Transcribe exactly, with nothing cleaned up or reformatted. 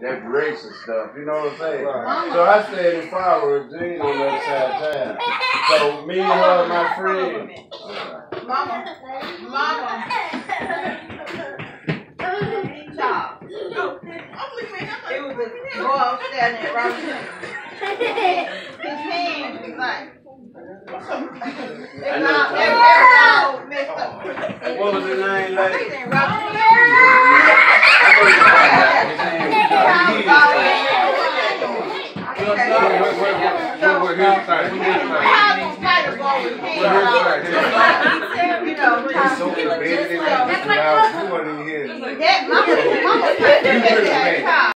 that racist stuff, you know what I'm saying? Right. So I stayed in Firewood, Gene on the other side of town. So me and her and my friend. Mama, Mama. It was a boy upstairs in Robinson. His hand was like. It was all messed up. What was his name, lady? He's in Robinson. He's so embedded in that. You weren't even here. That mama, mama,